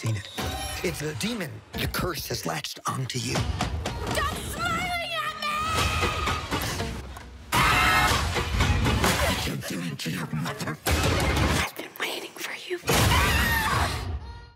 seen it. It's a demon. The curse has latched onto you. Stop smiling at me! What you doing to your mother? I've been waiting for you.